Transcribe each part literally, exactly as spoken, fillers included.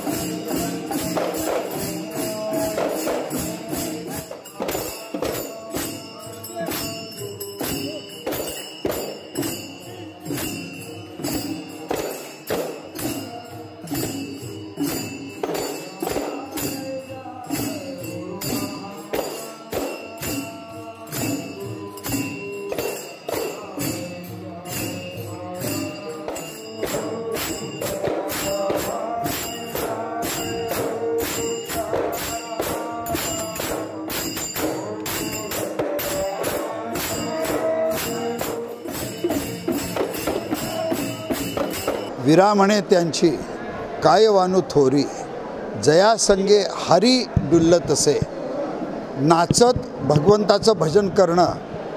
विरामणे त्यांची कायवानु थोरी, जया संगे हरी डुल्लतसे। नाचत भगवंताचं भजन करणं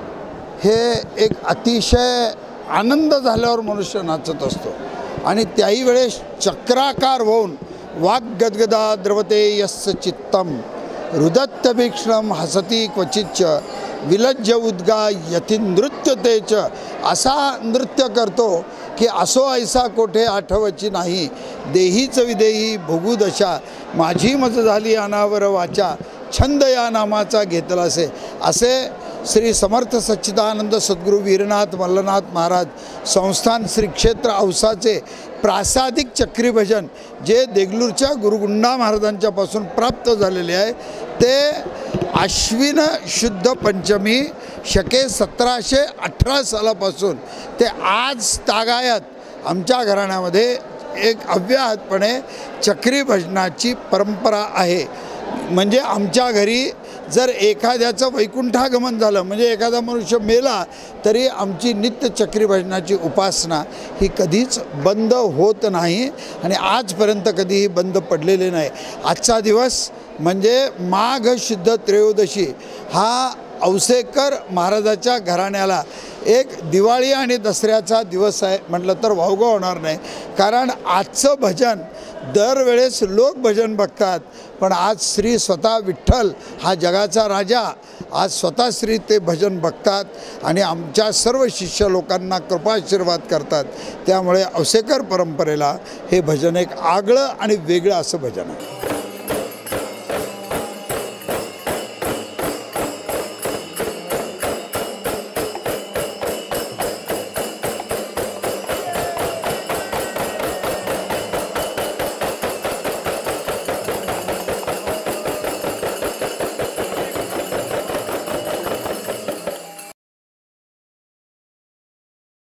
हे एक अतिशय आनंद झाल्यावर मनुष्य नाचत असतो आणि त्याही वेळेस चक्राकार होऊन वाग्गद्गदा द्रवते यस्य चित्तम रुदत्यभीक्षणम हसती क्वचिच्च विलज्ज उद्गा यति नृत्य तेच। असा नृत्य करतो की असो ऐसा कोठे आठवची नाही, देहीच विदेही भोगू दशा, माझी मज झाली अनावर वाचा, छंद या नामाचा घेतलासे। असे श्री समर्थ सच्चिदानंद सद्गुरू वीरनाथ मल्लनाथ महाराज संस्थान श्री क्षेत्र औसाचे प्रासादिक चक्री भजन जे देगलूरच्या गुरुगुंडा महाराजांच्यापासून प्राप्त झालेले आहे ते आश्विन शुद्ध पंचमी शके सतराशे अठरा सालापासून ते आज तागायत आमच्या घराण्यामध्ये एक अव्याहतपणे चक्री भजनाची परंपरा आहे। म्हणजे आमच्या घरी जर एखाद्याचं वैकुंठागमन झालं म्हणजे एखादा मनुष्य मेला तरी आमची नित्य चक्री भजनाची उपासना ही कधीच बंद होत नाही आणि आजपर्यंत कधीही बंद पडलेले नाही। आजचा दिवस म्हणजे माघ शुद्ध त्रयोदशी हा औसेकर महाराजाच्या घराण्याला एक दिवाळी आणि दसऱ्याचा दिवस आहे म्हटलं तर वावगं होणार नाही। कारण आजचं भजन दरवेळेस लोक भजन बघतात पण आज श्री स्वतः विठ्ठल हा जगाचा राजा आज स्वतः श्री ते भजन बघतात आणि आमच्या सर्व शिष्य लोकांना कृपाशीर्वाद करतात। त्यामुळे औसेकर परंपरेला हे भजन एक आगळं आणि वेगळं असं भजन आहे।